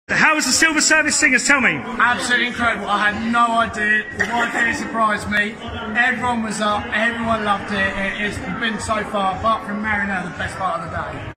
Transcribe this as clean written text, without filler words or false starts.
How was the Silver Service Singers? Tell me. Absolutely incredible. I had no idea. Why did it surprise me? Everyone was up. Everyone loved it. It's been so far, apart from Marina, the best part of the day.